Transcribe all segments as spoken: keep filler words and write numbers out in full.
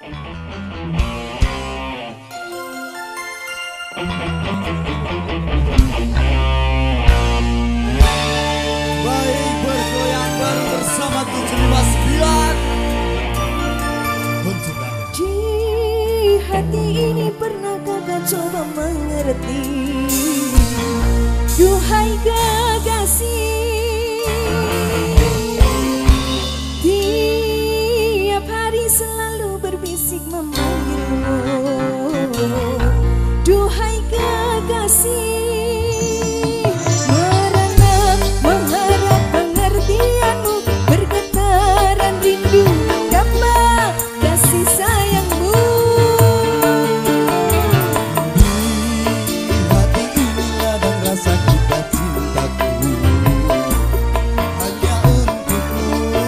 Baik, bergoyang baru bersama tujuh lima sembilan. Di hati ini pernah kakak coba mengerti, duhai kekasih. Tiap hari selalu berbisik memanggilmu, duhai kekasih. Merenang mengharap pengertianmu, bergetaran rindu mendamba kasih sayangmu. Di hati ini ladang rasa kita cintaku hanya untukmu.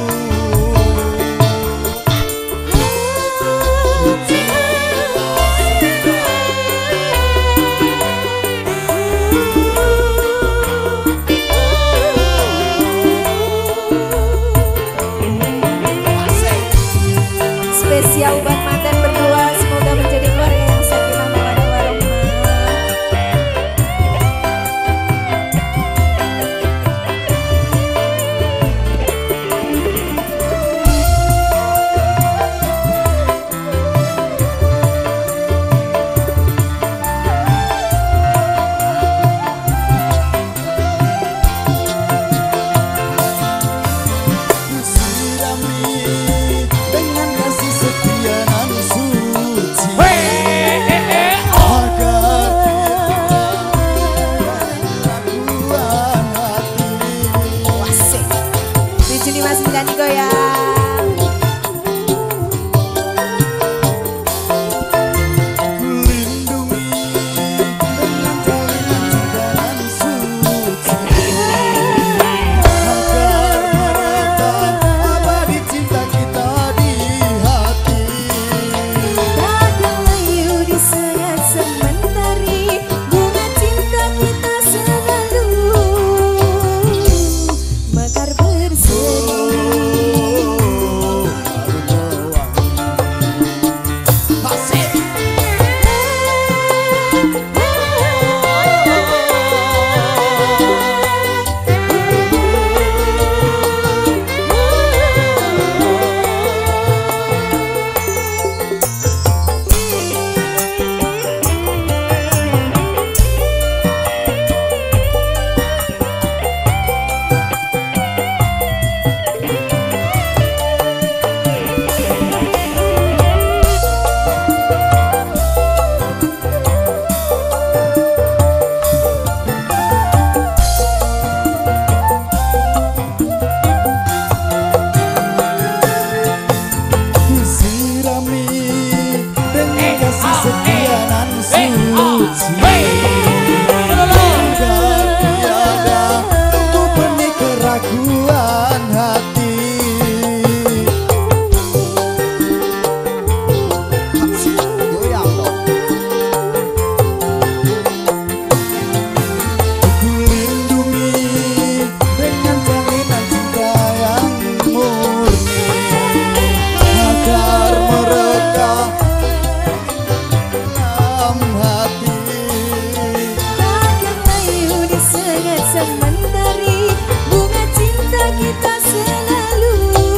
Spesial buat mantan berdua, semoga menjadi keluarga yang sakinah mawaddah warahmah. Sirami dengan kasih setia nan suci agar keraguan hati. Wasik tujuh lima sembilan digoyang. Lindungi dengan jalinan cinta nan suci agar merekam abadi cinta kita di hati. Takkan layu disengat sementari, bunga cinta kita selalu mekar berseri. Sirami dengan kasih setia nan suci agar tiada tumbuh benih keraguan hati. Lindungi dengan jalinan cinta yang murni agar mereka dalam hati. Takkan layu disengat sementari, bunga cinta kita selalu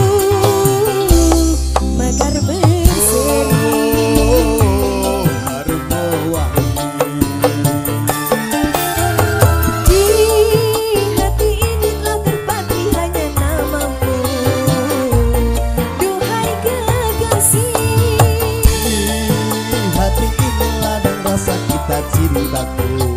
mekar berseri. Harum mewangi. Di hati ini telah terpatri hanya namamu, duhai kekasih. Di hati ini ladang rasa kita cintaku